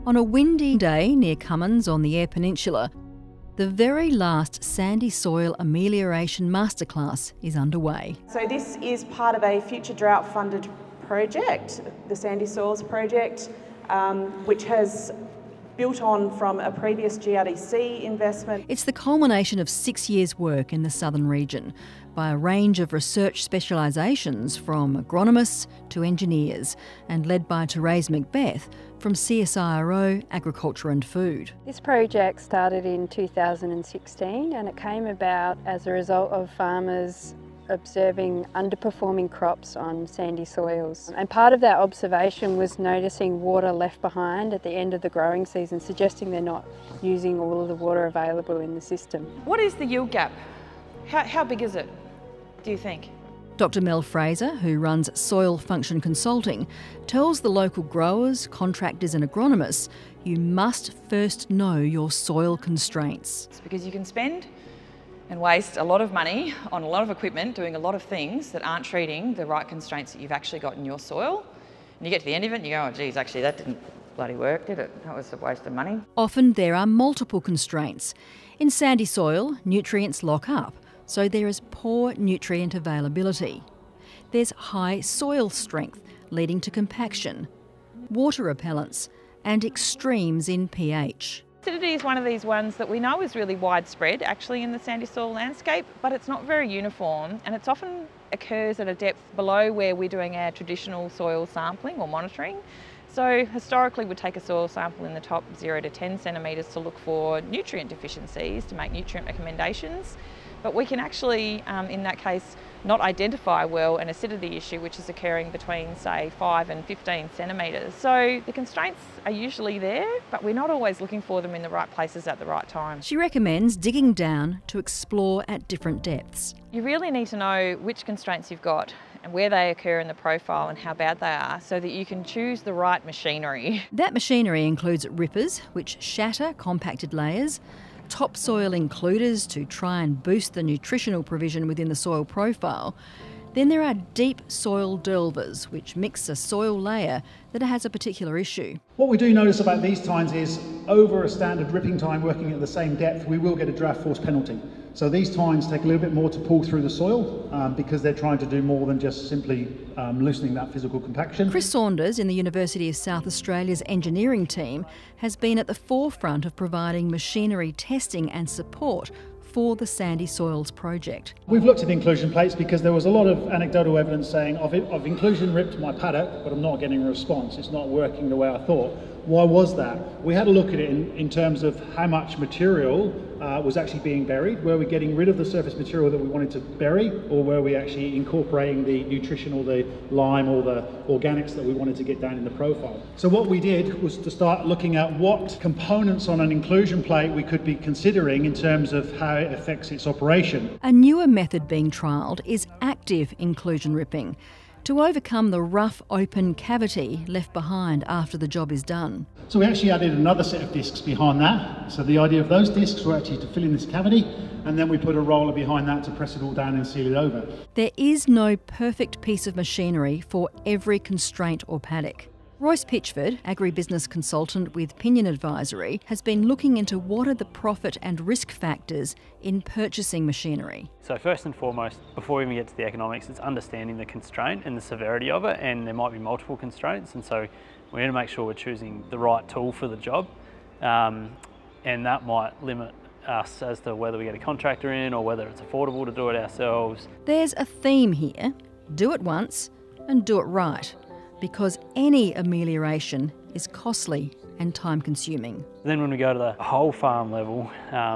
On a windy day near Cummins on the Eyre Peninsula, the very last sandy soil amelioration masterclass is underway. So this is part of a future drought funded project, the Sandy Soils project, which has built on from a previous GRDC investment. It's the culmination of 6 years' work in the southern region by a range of research specialisations from agronomists to engineers, and led by Therese Macbeth from CSIRO Agriculture and Food. This project started in 2016 and it came about as a result of farmers observing underperforming crops on sandy soils. And part of that observation was noticing water left behind at the end of the growing season, suggesting they're not using all of the water available in the system. What is the yield gap? How big is it, do you think? Dr Mel Fraser, who runs Soil Function Consulting, tells the local growers, contractors and agronomists you must first know your soil constraints. It's because you can spend and waste a lot of money on a lot of equipment doing a lot of things that aren't treating the right constraints that you've actually got in your soil. And you get to the end of it and you go, oh geez, actually that didn't bloody work, did it? That was a waste of money. Often there are multiple constraints. In sandy soil, nutrients lock up, so there is poor nutrient availability. There's high soil strength, leading to compaction, water repellence and extremes in pH. Acidity is one of these ones that we know is really widespread actually in the sandy soil landscape, but it's not very uniform, and it often occurs at a depth below where we're doing our traditional soil sampling or monitoring. So historically we'd take a soil sample in the top 0 to 10 centimetres to look for nutrient deficiencies, to make nutrient recommendations. But we can actually, in that case, not identify well an acidity issue which is occurring between, say, 5 and 15 centimetres. So the constraints are usually there, but we're not always looking for them in the right places at the right time. She recommends digging down to explore at different depths. You really need to know which constraints you've got and where they occur in the profile and how bad they are, so that you can choose the right machinery. That machinery includes rippers, which shatter compacted layers, topsoil includers to try and boost the nutritional provision within the soil profile. Then there are deep soil delvers, which mix a soil layer that has a particular issue. What we do notice about these times is, over a standard ripping time working at the same depth, we will get a draft force penalty. So these tines take a little bit more to pull through the soil because they're trying to do more than just simply loosening that physical compaction. Chris Saunders in the University of South Australia's engineering team has been at the forefront of providing machinery testing and support for the Sandy Soils project. We've looked at inclusion plates because there was a lot of anecdotal evidence saying I've inclusion ripped my paddock, but I'm not getting a response. It's not working the way I thought. Why was that? We had a look at it in terms of how much material was actually being buried. Were we getting rid of the surface material that we wanted to bury, or were we actually incorporating the nutrition or the lime or the organics that we wanted to get down in the profile? So what we did was to start looking at what components on an inclusion plate we could be considering in terms of how it affects its operation. A newer method being trialled is active inclusion ripping, to overcome the rough open cavity left behind after the job is done. So we actually added another set of discs behind that. So the idea of those discs were actually to fill in this cavity, and then we put a roller behind that to press it all down and seal it over. There is no perfect piece of machinery for every constraint or paddock. Royce Pitchford, agribusiness consultant with Pinion Advisory, has been looking into what are the profit and risk factors in purchasing machinery. So first and foremost, before we even get to the economics, it's understanding the constraint and the severity of it, and there might be multiple constraints, and so we need to make sure we're choosing the right tool for the job, and that might limit us as to whether we get a contractor in or whether it's affordable to do it ourselves. There's a theme here: do it once and do it right, because any amelioration is costly and time-consuming. Then when we go to the whole farm level,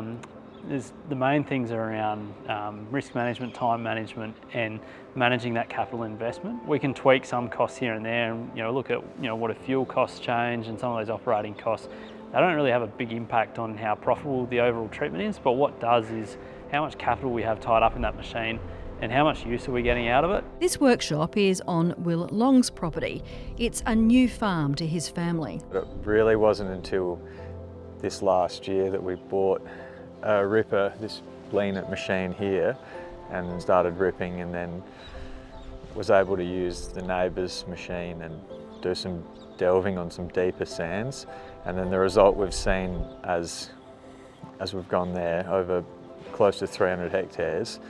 the main things are around risk management, time management, and managing that capital investment. We can tweak some costs here and there, and look at what a fuel costs change and some of those operating costs. They don't really have a big impact on how profitable the overall treatment is, but what does is how much capital we have tied up in that machine and how much use are we getting out of it. This workshop is on Will Long's property. It's a new farm to his family. It really wasn't until this last year that we bought a ripper, this lean it machine here, and then started ripping, and then was able to use the neighbour's machine and do some delving on some deeper sands, And then the result we've seen as we've gone there over close to 300 hectares,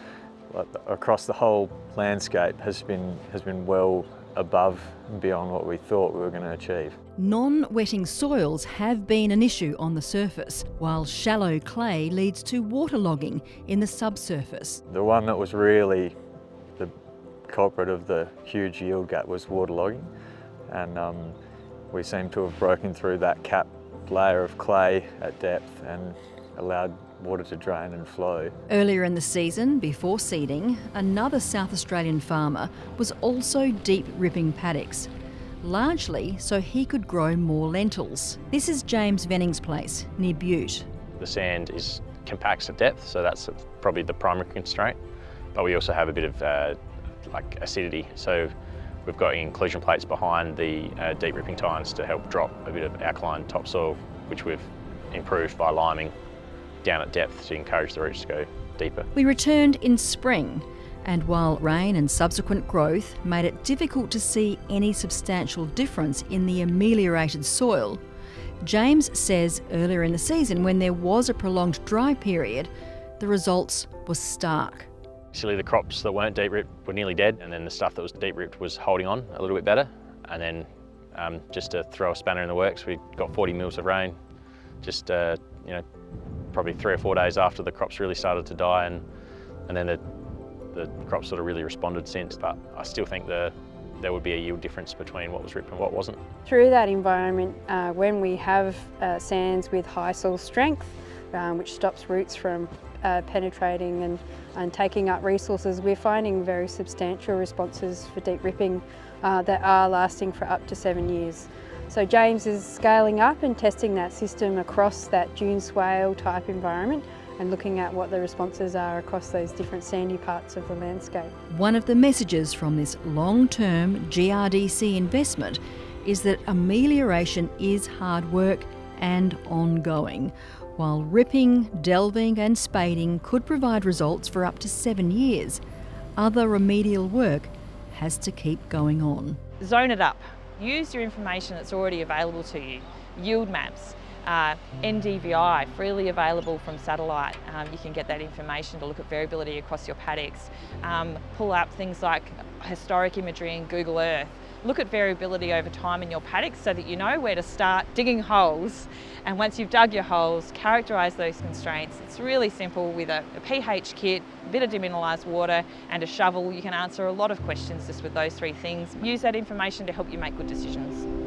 across the whole landscape has been well above and beyond what we thought we were going to achieve. Non-wetting soils have been an issue on the surface, while shallow clay leads to waterlogging in the subsurface. The one that was really the culprit of the huge yield gap was waterlogging, and we seem to have broken through that cap layer of clay at depth and allowed water to drain and flow. Earlier in the season, before seeding, another South Australian farmer was also deep ripping paddocks, largely so he could grow more lentils. This is James Venning's place, near Butte. The sand compacts at depth, so that's probably the primary constraint, but we also have a bit of like acidity, so we've got inclusion plates behind the deep ripping tines to help drop a bit of alkaline topsoil, which we've improved by liming down at depth to encourage the roots to go deeper. We returned in spring, and while rain and subsequent growth made it difficult to see any substantial difference in the ameliorated soil, James says earlier in the season, when there was a prolonged dry period, the results were stark. Actually, the crops that weren't deep ripped were nearly dead, and then the stuff that was deep ripped was holding on a little bit better. And then just to throw a spanner in the works, we got 40 mils of rain, just probably 3 or 4 days after the crops really started to die, and then the crops sort of really responded since. But I still think there would be a yield difference between what was ripped and what wasn't. Through that environment, when we have sands with high soil strength, which stops roots from penetrating and taking up resources, we're finding very substantial responses for deep ripping that are lasting for up to 7 years. So James is scaling up and testing that system across that dune swale type environment and looking at what the responses are across those different sandy parts of the landscape. One of the messages from this long-term GRDC investment is that amelioration is hard work and ongoing. While ripping, delving and spading could provide results for up to 7 years, other remedial work has to keep going on. Zone it up. Use your information that's already available to you. Yield maps, NDVI, freely available from satellite. You can get that information to look at variability across your paddocks. Pull up things like historic imagery in Google Earth. Look at variability over time in your paddocks so that you know where to start digging holes. And once you've dug your holes, characterise those constraints. It's really simple. With a pH kit, a bit of demineralised water and a shovel, you can answer a lot of questions just with those 3 things. Use that information to help you make good decisions.